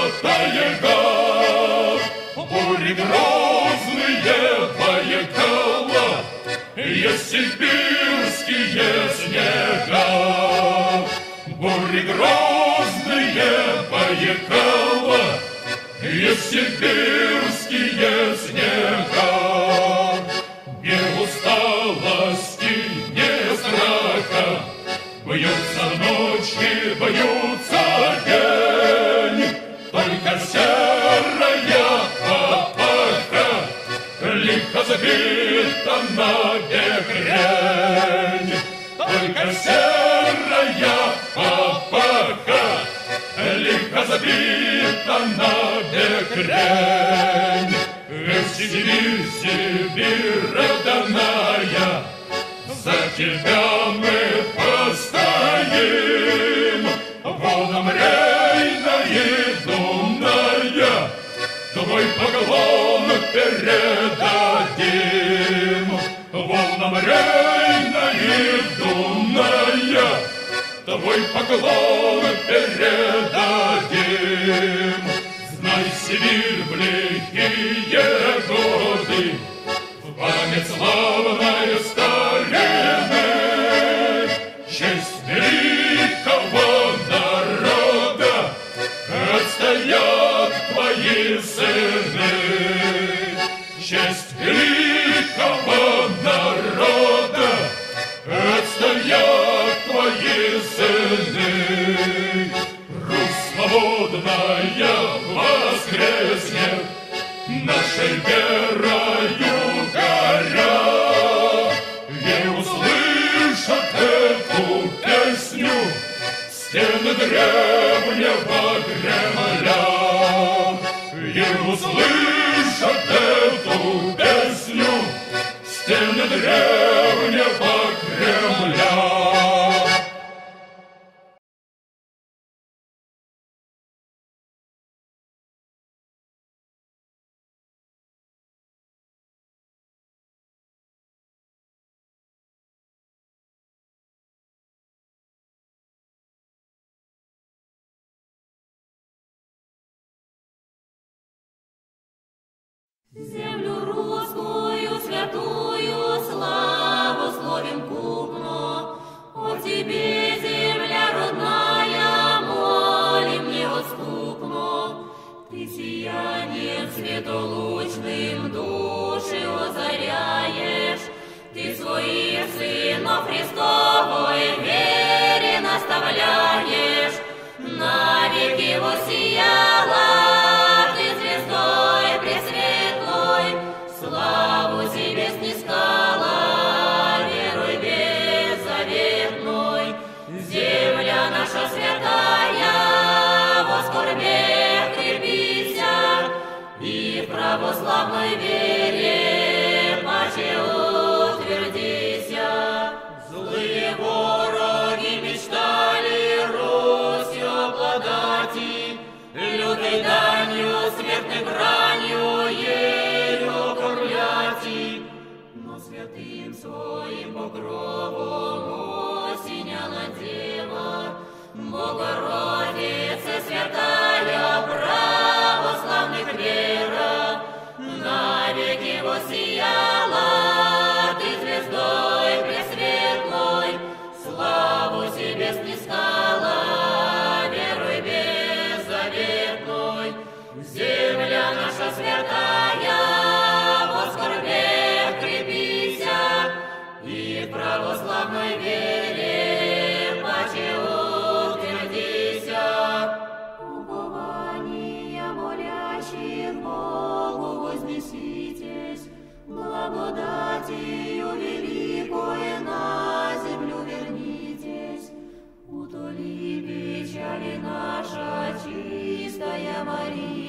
тайга. Бури грозные Байкала, есть сибирские снега. Бури грозные Байкала, есть сибирские снега. Не усталости, не страха, бьются ночи, бьются день. Только серая папаха лихо забита на бекрень. Только серая папаха лихо забита на бекрень. Эх, Сибирь, Сибирь родная, за тебя мы постоим. Волнам Рейна и Дуная твой поклон передадим. Волнам Рейна и Дуная твой поклон передадим. Знай, Сибирь, в лихие годы, в память славной старины, честь великого народа отстоят твои сыны. Честь великого народа отстоят твои сыны. Русь свободная воскреснет, нашей верою горя. И услышат эту песню стены древнего Кремля. И услышат эту песню стены древнего Кремля. Землю русскую святую славу словим купно. О тебе, земля родная, молим неотступно. Ты сиянием светолучным души озаряешь. Ты своих сынов Христовой вере наставляешь. Навеки воссияла славу себе снискала, веруй беззаветной. Земля наша святая, во скорбях крепися, и в православной вере паче утвердися. Злые вороги мечтали Русью обладати, лютой данью, смертной бранью ею кормляти. Но святым своим покровом осеняла дева, Богородица святая, православных вера, навеки воссияла ты звездой пресветлой, славу себе снискала, веруй беззаветной. Земля наша святая, во скорбях крепися, и в православной вере паче утвердися. Упования молящих Богу вознеситесь, благодатью великой на землю вернитесь. Утоли печали наша чистая Мария,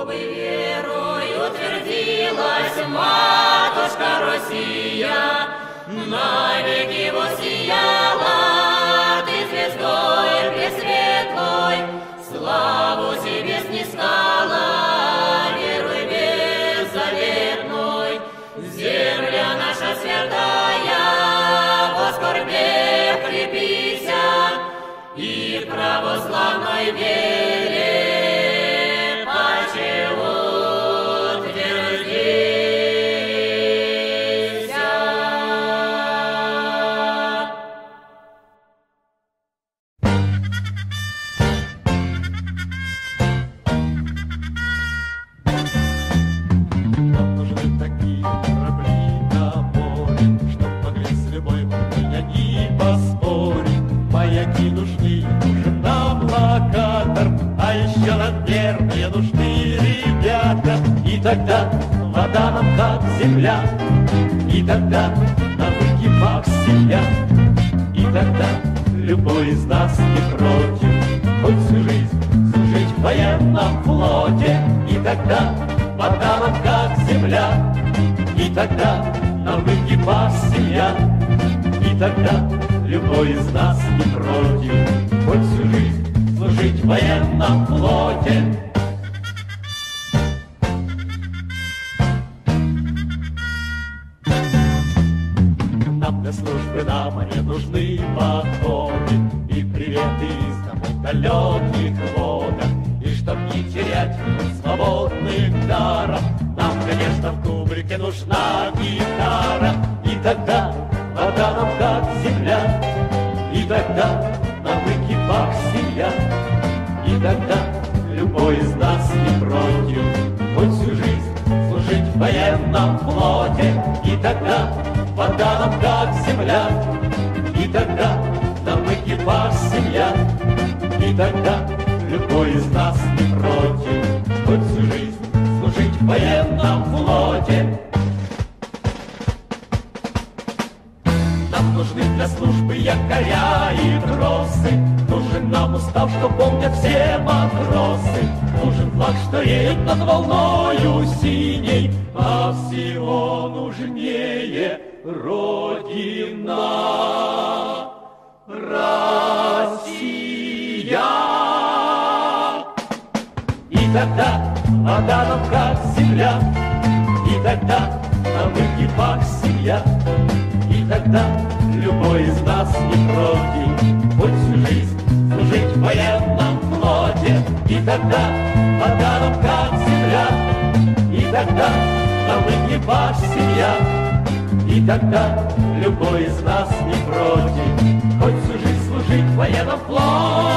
чтобы верой утвердилась матушка Россия, навеки воссияла ты звездой пресветлой, славу себе снискала верой беззаветной. Земля наша святая, во скорбе крепися, и в православной вере паче утвердися. Нам нужны такие корабли на море, чтоб могли с любой волной они поспорить. Маяки нужны, нужен нам локатор, а еще надверные нужны ребята. И тогда вода нам как земля, и тогда на экипаж семья, и тогда любой из нас не против хоть всю жизнь служить в военном флоте. И тогда вода нам как земля, и тогда нам экипаж семья, и тогда любой из нас не против хоть всю жизнь служить в военном флоте. Нам для службы нам не нужны походы и приветы из домов далеких водах. И чтоб не терять минут свободных даров, нам, конечно, в кубрике нужна гитара. И тогда вода нам как земля, и тогда нам экипаж семья, и тогда любой из нас не против хоть всю жизнь служить в военном флоте. И тогда вода нам как земля, и тогда нам экипаж семья, и тогда любой из нас не против хоть всю жизнь служить в военном флоте. Нам нужны для службы якоря и тросы, нужен нам устав, что помнят все матросы, нужен флаг, что едет над волною синей, а всего нужнее Родина, Россия. И тогда вода нам как земля, и тогда нам экипаж семья, и тогда любой из нас не против хоть всю жизнь служить в военном флоте. И тогда вода нам как земля, и тогда нам экипаж семья, и тогда любой из нас не против хоть всю жизнь служить в военном флоте.